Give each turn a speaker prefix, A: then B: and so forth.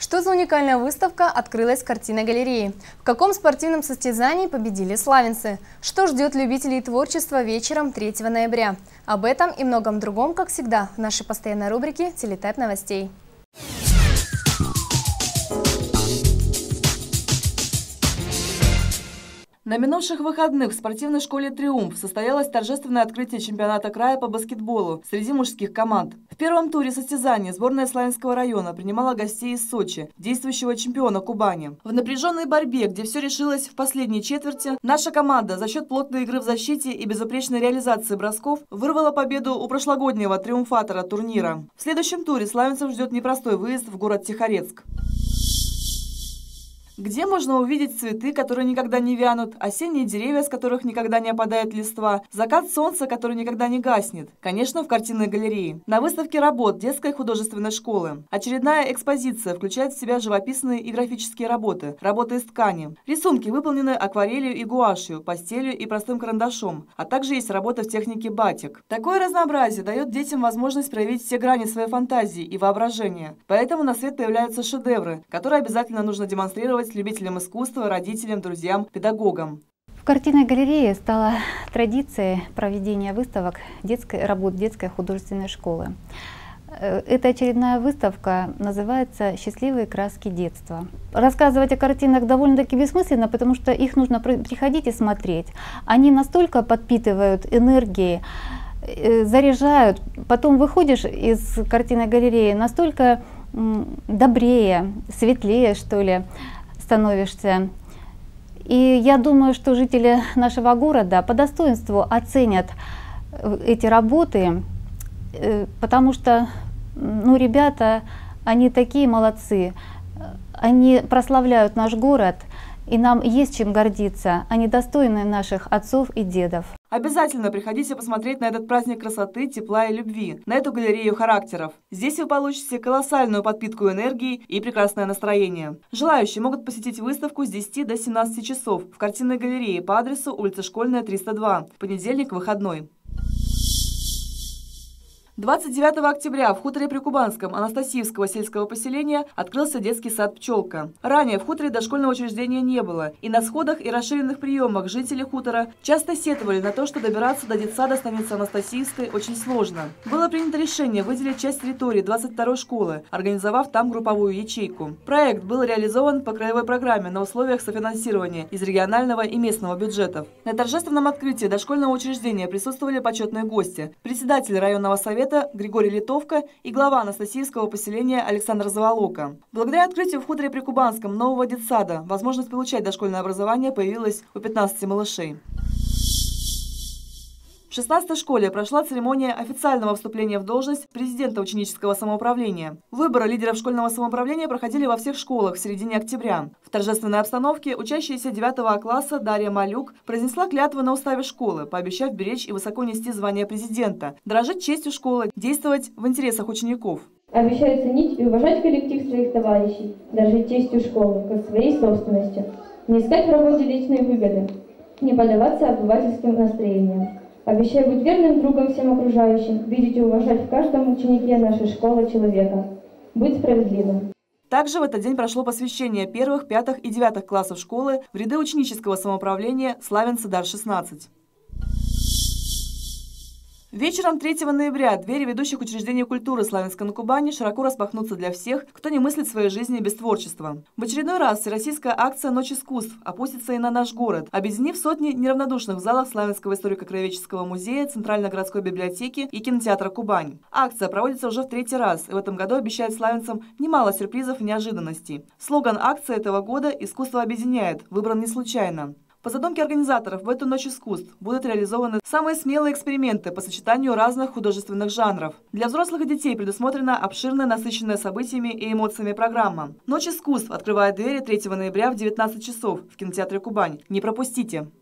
A: Что за уникальная выставка открылась в картинной галерее? В каком спортивном состязании победили славянцы? Что ждет любителей творчества вечером 3 ноября? Об этом и многом другом, как всегда, в нашей постоянной рубрике «Телетайп новостей».
B: На минувших выходных в спортивной школе «Триумф» состоялось торжественное открытие чемпионата края по баскетболу среди мужских команд. В первом туре состязания сборная Славянского района принимала гостей из Сочи, действующего чемпиона Кубани. В напряженной борьбе, где все решилось в последней четверти, наша команда за счет плотной игры в защите и безупречной реализации бросков вырвала победу у прошлогоднего триумфатора турнира. В следующем туре славянцев ждет непростой выезд в город Тихорецк, где можно увидеть цветы, которые никогда не вянут, осенние деревья, с которых никогда не опадает листва, закат солнца, который никогда не гаснет. Конечно, в картинной галерее. На выставке работ детской художественной школы. Очередная экспозиция включает в себя живописные и графические работы, работы из ткани. Рисунки выполнены акварелью и гуашью, пастелью и простым карандашом, а также есть работа в технике батик. Такое разнообразие дает детям возможность проявить все грани своей фантазии и воображения. Поэтому на свет появляются шедевры, которые обязательно нужно демонстрировать любителям искусства, родителям, друзьям, педагогам.
C: В картинной галерее стала традицией проведения выставок работ детской художественной школы. Эта очередная выставка называется «Счастливые краски детства». Рассказывать о картинах довольно-таки бессмысленно, потому что их нужно приходить и смотреть. Они настолько подпитывают энергией, заряжают. Потом выходишь из картинной галереи настолько добрее, светлее, что ли, становишься. И я думаю, что жители нашего города по достоинству оценят эти работы, потому что, ребята, они такие молодцы, они прославляют наш город, и нам есть чем гордиться. Они достойны наших отцов и дедов.
B: Обязательно приходите посмотреть на этот праздник красоты, тепла и любви, на эту галерею характеров. Здесь вы получите колоссальную подпитку энергии и прекрасное настроение. Желающие могут посетить выставку с 10 до 17 часов в картинной галерее по адресу улица Школьная, 302, в понедельник, выходной. 29 октября в хуторе Прикубанском Анастасиевского сельского поселения открылся детский сад «Пчелка». Ранее в хуторе дошкольного учреждения не было, и на сходах и расширенных приемах жители хутора часто сетовали на то, что добираться до детсада станицы Анастасиевской очень сложно. Было принято решение выделить часть территории 22-й школы, организовав там групповую ячейку. Проект был реализован по краевой программе на условиях софинансирования из регионального и местного бюджетов. На торжественном открытии дошкольного учреждения присутствовали почетные гости, председатель районного совета Григорий Литовка и глава Анастасиевского поселения Александр Заволока. Благодаря открытию в хуторе Прикубанском нового детсада возможность получать дошкольное образование появилась у 15 малышей. В 16-й школе прошла церемония официального вступления в должность президента ученического самоуправления. Выборы лидеров школьного самоуправления проходили во всех школах в середине октября. В торжественной обстановке учащаяся 9 класса Дарья Малюк произнесла клятвы на уставе школы, пообещав беречь и высоко нести звание президента, дорожить честью школы, действовать в интересах учеников.
D: Обещаю ценить и уважать коллектив своих товарищей, дорожить честью школы, как своей собственностью, не искать в работе личной выгоды, не поддаваться обывательским настроениям. Обещаю быть верным другом всем окружающим, видеть и уважать в каждом ученике нашей школы человека, быть справедливым.
B: Также в этот день прошло посвящение 1, 5 и 9 классов школы в ряды ученического самоуправления «Славянцы Дар-16». Вечером 3 ноября двери ведущих учреждений культуры Славянска на Кубани широко распахнутся для всех, кто не мыслит своей жизни без творчества. В очередной раз всероссийская акция «Ночь искусств» опустится и на наш город, объединив сотни неравнодушных в залах Славянского историко-краеведческого музея, Центральной городской библиотеки и кинотеатра «Кубань». Акция проводится уже в 3-й раз, и в этом году обещает славянцам немало сюрпризов и неожиданностей. Слоган акции этого года «Искусство объединяет» выбран не случайно. По задумке организаторов, в эту ночь искусств будут реализованы самые смелые эксперименты по сочетанию разных художественных жанров. Для взрослых и детей предусмотрена обширная, насыщенная событиями и эмоциями программа. Ночь искусств открывает двери 3 ноября в 19 часов в кинотеатре «Кубань». Не пропустите!